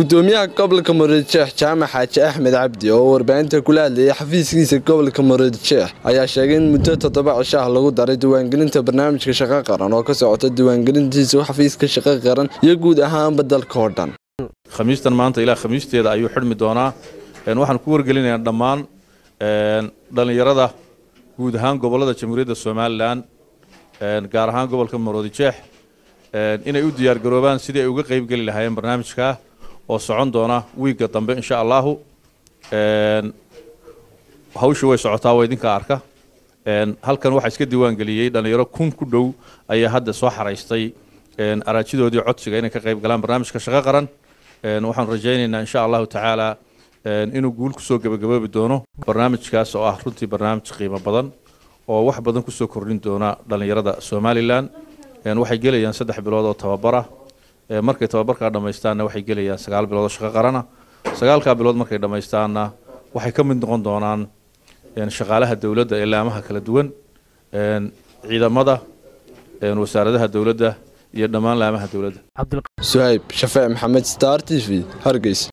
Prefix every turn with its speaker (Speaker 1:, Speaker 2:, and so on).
Speaker 1: gudoomiyaha gobolka Maroodijeex Jaamac Xaaji Axmed Cabdi oo warbaahinta kula hadlayay xafiiskiisa gobolka Maroodijeex ayaa sheegay in muddo 7 cisho ah lagu daray diiwaangelinta barnaamijka shaqo qaran oo ka socota diiwaangelintiisa xafiiska shaqo qaran iyo guud ahaan badalka oo dhan.
Speaker 2: khamiistan maanta ilaa khamiisteeda ayuu xidhmi doonaa waxaan ku wargelinayaa dhammaan dhalinyarada guud ahaan gobolada Jamhuuriyadda Soomaaliland gaar ahaan gobolka Maroodijeex inay u diyaar garoobaan sidii ay uga qayb gali lahaayeen barnaamijka oo socon doona wiiga dambe insha Allah hawshu way socotaa way idinka arka halkan waxa iska diiwaan galiyay dhalinyaro kun ku dhow ayaa hadda soo xareystay araajidoodii codsiga inay ka qayb galaan barnaamijka shaqo qaran waxaan rajaynaynaa insha Allah taala inuu guul ku soo gabagaboobi doono barnaamijkaas oo ah runtii barnaamij qiimo badan oo wax badan ku soo kordhin doona dhalinyarada Soomaaliland waxay gelayaan 3 bilood oo tababar ah markay tababarka dhameystaana waxay gelayaan 9 bilood oo shaqo qaran ah 9 bilood markay dhameystaana waxay ka mid noqon doonaan shaqaalaha dawladda ee laamaha kala duwan ciidamada wasaaradaha dawladda iyo dhammaan laamaha dawladda.
Speaker 1: Suhayb Shafii Maxamed, Star TV, Hargeysa.